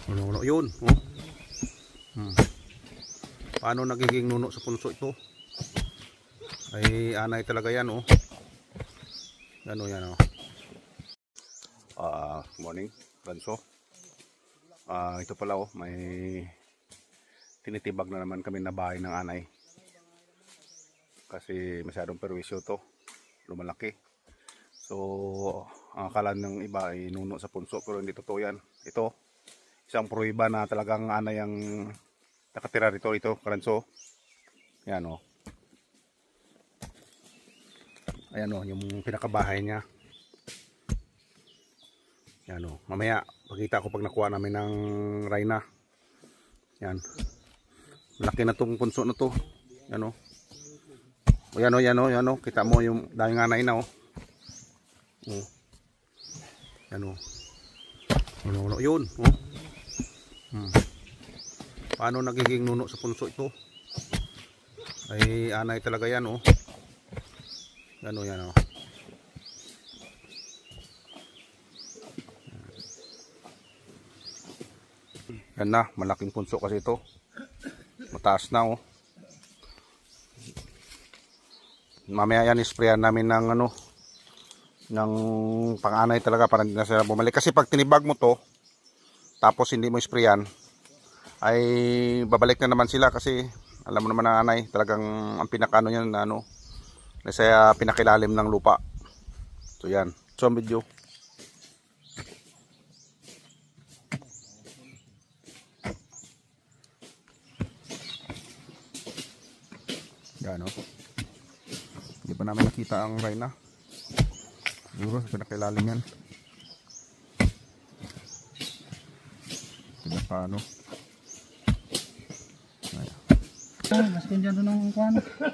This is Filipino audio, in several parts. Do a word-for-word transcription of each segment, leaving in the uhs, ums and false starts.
Nuno yun. Oh. Hmm. Paano nagiging nuno sa punso ito? Ay anay talaga yan. Oh. Yan o yan o. Uh, morning, Ranso. Uh, ito pala oh, may tinitibag na naman kami na bahay ng anay. Kasi masyadong perwisyo to. Lumalaki. So, ang akala ng iba ay nuno sa punso, pero hindi totoo yan. Ito, isang pruiba na talagang anay ang nakatira rito. Ito, Karanso. Yan o. Ayan o, yung pinakabahay niya. Yan o. Mamaya, pakita ko pag nakuha namin ng Rhina. Yan. Malaki na tong punso na to. Yan o. O yan o, yan o, yan o. Kita mo yung daming anay na o. O. Yan o. Nuno yun. O. Hmm. Paano nagiging nuno sa punso ito? Ay anay talaga yan o. Yan o, yan o. Yan na, malaking punso kasi ito. Mataas na o. Mamaya yan isprayan namin ng ano, ng pang-anay talaga para hindi na sila bumalik. Kasi pag tinibag mo to, tapos hindi mo isprayan, ay babalik na naman sila kasi alam mo naman ang anay, talagang ang pinakano niyan na ano, nasa pinakilalim ng lupa. So yan, so ang video. Yan o. Hindi pa namin nakita ang Rhina. Siguro sa pinakilalim yan. Pinapano. Ayan. Ah, mas kundiyan doon ang kuwan.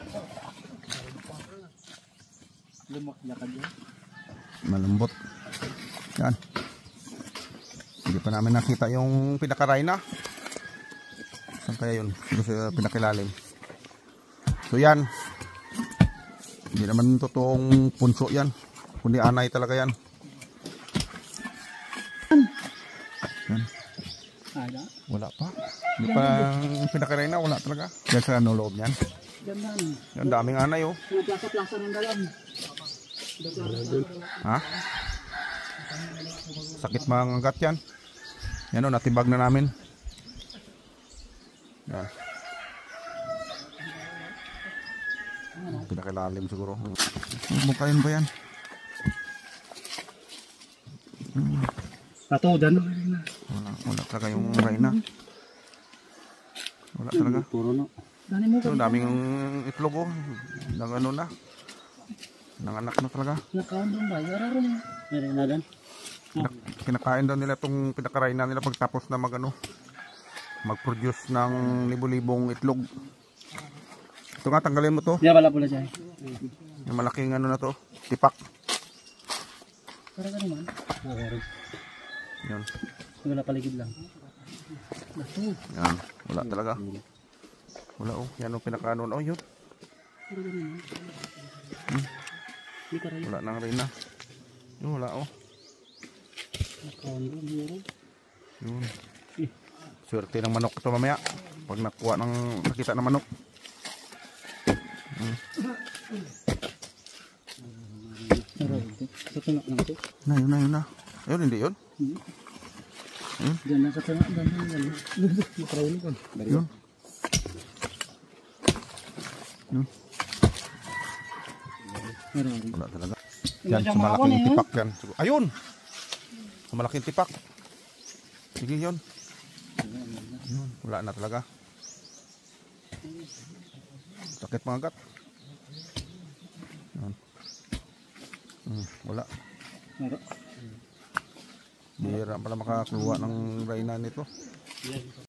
Lumaklakad yan. Malambot. Yan. Hindi pa namin nakita yung pinaka-Rhina. Saan kaya yun? Siguro sa pinakilalim. So yan. Hindi naman totoong punso yan. Kundi anay talaga yan. Yan. Wala pa. Hindi pa pinaka-Rhina. Wala talaga. Yan sa ano loob yan. Yan daming anay oh. Plasa-plasa ng dalam. Ha? Sakit mga gat yan. Yan o, natibag na namin. Yan. Pinakilalim siguro. Bukayin ba yan? Hmm. Patudan. Wala, wala talaga yung Rhina. Wala talaga. Puro no. So, daming itlog oh. Nang ano na. Nanganak na talaga. Nakaon doon ba? Yararo mo. Meron na doon. Kinakain daw nila itong pinaka-Rhina nila pagtapos na mag ano, mag-produce ng libo-libong itlog. Ito nga, tanggalin mo to. Yan pala pula siya. Yung malaking ano na to, tipak. Para ka naman. Yan. Wala paligid lang. Yan, wala talaga. Wala oh, yan o pinaka-ano. Oh, yun. Hmm. Wala nang Rhina. Yun, wala oh. Yun. Swerte ng manok ito mamaya. Pag nakuha ng, nakita ng manok. Hmm. Na yun na yun na. Ayun hindi yun. Ayun. Diyan na sa tengah. Yun. Yun. Wala talaga. Yan sa malaking tipak yan. Ayun. Sa malaking tipak. Sige yun. Yun. Wala na talaga. Sakit mga gat. Hmm, wala. Bihira pala makakuha ng Rhina nito.